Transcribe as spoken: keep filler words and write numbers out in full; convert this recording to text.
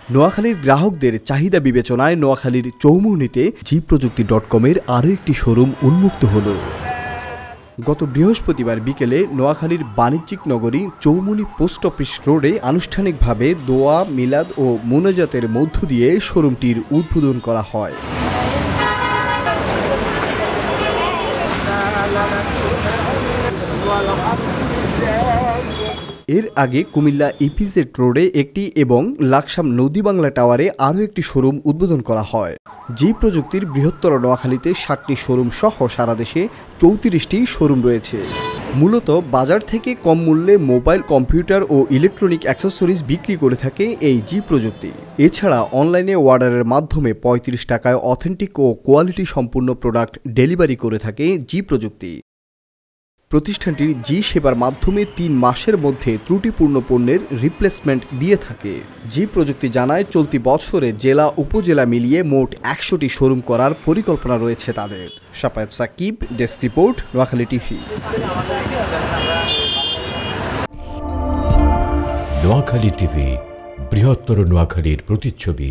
নোয়াখালীর গ্রাহকদের চাহিদা বিবেচনায় নোয়াখালীর চৌমুহনীতে জি প্রযুক্তি ডট কমের আরও একটি শোরুম উন্মুক্ত হল। গত বৃহস্পতিবার বিকেলে নোয়াখালীর বাণিজ্যিক নগরী চৌমুহনী পোস্ট অফিস রোডে আনুষ্ঠানিকভাবে দোয়া, মিলাদ ও মোনাজাতের মধ্য দিয়ে শোরুমটির উদ্বোধন করা হয়। এর আগে কুমিল্লা ইপিজেড রোডে একটি এবং লাকসাম নদী বাংলা টাওয়ারে আরও একটি শোরুম উদ্বোধন করা হয়। জি প্রযুক্তির বৃহত্তর নোয়াখালীতে ষাটটি শোরুম সহ সারা দেশে চৌত্রিশটি শোরুম রয়েছে। মূলত বাজার থেকে কম মূল্যে মোবাইল, কম্পিউটার ও ইলেকট্রনিক অ্যাক্সেসরিজ বিক্রি করে থাকে এই জি প্রযুক্তি। এছাড়া অনলাইনে অর্ডারের মাধ্যমে পঁয়ত্রিশ টাকায় অথেন্টিক ও কোয়ালিটি সম্পূর্ণ প্রোডাক্ট ডেলিভারি করে থাকে জি প্রযুক্তি। প্রতিষ্ঠানটির জি সেবার মাধ্যমে তিন মাসের মধ্যে ত্রুটিপূর্ণ পণ্যের রিপ্লেসমেন্ট দিয়ে থাকে। জি প্রযুক্তি জানায়, চলতি বছরে জেলা উপজেলা মিলিয়ে মোট একশোটি শোরুম করার পরিকল্পনা রয়েছে তাদের। Shafayat Sakib, desk report, Noakhali TV. Noakhali TV, বৃহত্তর নোয়াখালীর প্রতিচ্ছবি।